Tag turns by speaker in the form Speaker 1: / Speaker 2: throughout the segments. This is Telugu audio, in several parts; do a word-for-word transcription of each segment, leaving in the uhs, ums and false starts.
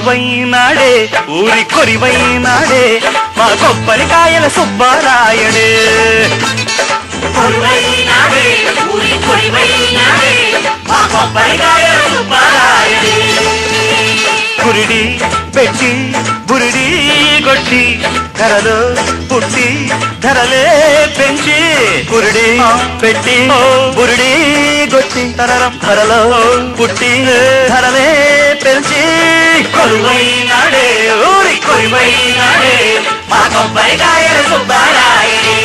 Speaker 1: కొలువైనాడే ఊరి కొరివైనాడే మా కొబ్బరికాయల సుబ్బారాయుడే
Speaker 2: కొలువైనాడే ఊరి కొరివైనాడే మా కొబ్బరికాయల సుబ్బారాయుడే
Speaker 1: బురిడి పెట్టి బురిడి కొట్టి ధరలో పుట్టి ధరలే పెంచి బురిడి పెట్టి బురిడి కొట్టి తరరం ధరలో పుట్టి ధరలే పెంచి
Speaker 2: కొలువైనాడే ఊరి కొరివైనాడే మా కొబ్బరికాయల సుబ్బారాయుడే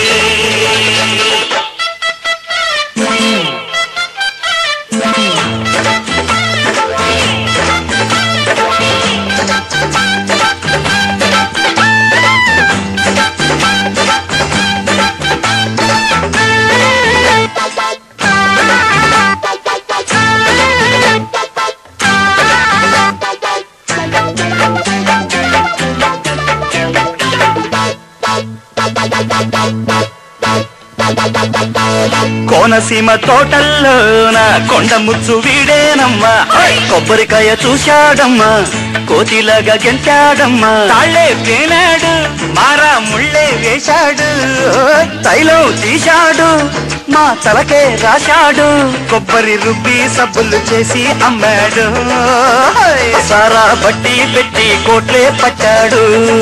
Speaker 1: కోనసీమ తోటల్లోన కొండ ముచ్చు వీడేనమ్మా కొబ్బరికాయ చూశాడమ్మా కోతిలాగా గెంటాడమ్మా తాళ్లే పేనాడు మారా ముళ్ళే వేశాడు తైలం తీశాడు మా తలకే రాశాడు కొబ్బరి రుబ్బి సబ్బులు చేసి అమ్మాడు సారా బట్టి పెట్టి కోట్లే పట్టాడు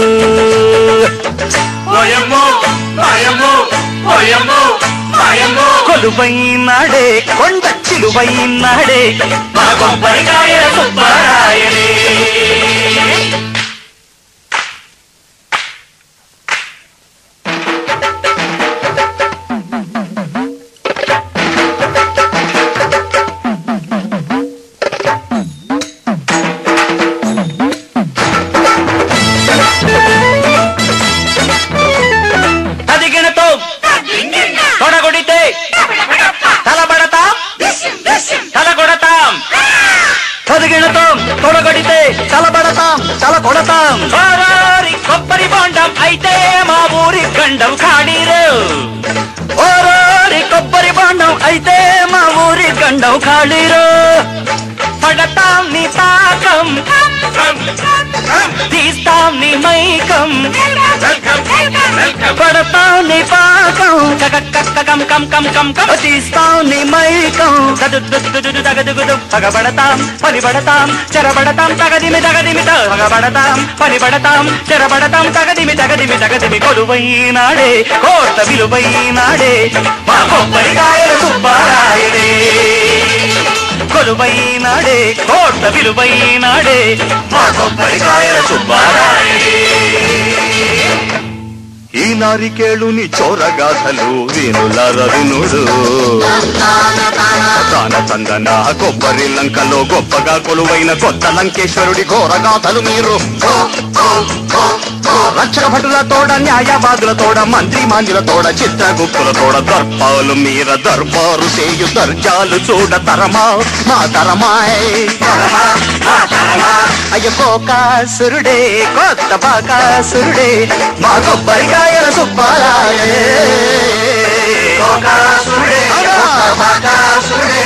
Speaker 1: కొలువైనాడే కొండ చిలువైనాడే
Speaker 2: మా కొబ్బరికాయల సుబ్బారాయుడే
Speaker 1: తొడగొడితే తలబడతాం తల కొడతాం తదిగినతాం తొడగొడితే తలబడతాం తల కొడతాం ఓరోరి కొబ్బరి బొండం అయితే మా ఊరి గండం ఖాళీరు ఓరోరి కొబ్బరి బొండం అయితే మా ఊరి గండం ఖాళీరు పడతాం నీ తాకం తీస్తాం నీ మైకం పడతాం నీ పాకం కం కం కం కం కం తీస్తాం నీ మైకం తగదుగుదు పగబడతాం పనిబడతాం చెరబడతాం తగదిమి తగదిమి పగబడతాం పనిబడతాం చెరబడతాం తగదిమి తగదిమి తగదిమి కొలువైనాడే కోట విలువైనాడే మా కొబ్బరికాయల సుబ్బారాయుడే కొలువైనాడే కోట విలువైనాడే మా కొబ్బరికాయల సుబ్బారాయుడే ఈ నారికేళుని చోరగాథలు వీనులార వినుడు తాన తందన కొబ్బరి లంకలో గొప్పగా కొలువైన కొత్త లంకేశ్వరుడి ఘోరగాథలు మీరు రక్షక భటుల తోడ న్యాయవాదుల తోడ మంత్రి మాంజుల తోడ చిత్రగుప్తుల తోడ దర్పాలు మీర దర్బారు చేయు దర్జాలు చూడ తరమా మా తరమాయ్ అయ్య కోకాసురుడే కొత్త బాకాసురుడే మా కొబ్బరికాయల సుబ్బారాయుడే
Speaker 2: కోకాసురుడే బాకాసురుడే